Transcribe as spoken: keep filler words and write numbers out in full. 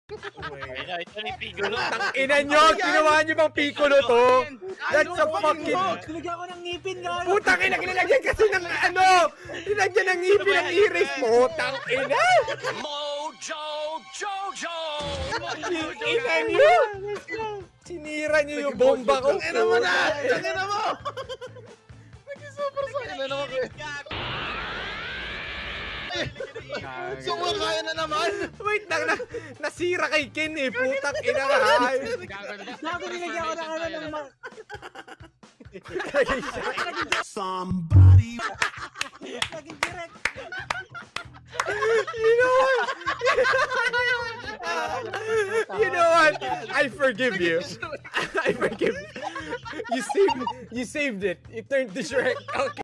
Ay na, ito ni Piccolo. Ina nyo, ginawa nyo bang Piccolo to? That's a fucking... Nilagyan ko ng ngipin nga. Putang ina, kinilagyan kasi ng ano! Nilagyan ng ngipin ng iris mo, tang ina! Mojo Jojo! Ina nyo! Sinira nyo yung bomba ko. Tangina mo na! Tangina mo! Nag-super sa akin na naman ko eh. Sobrang kaya na naman! Wait lang, na, nasira kay Ken eh, putang ina ka. Sabi nilagyan ko ng ano ng mga... Somebody! Naging direct. You know what? You know what? I forgive you. I forgive you. You saved, you saved it. You turned to Shrek. Okay.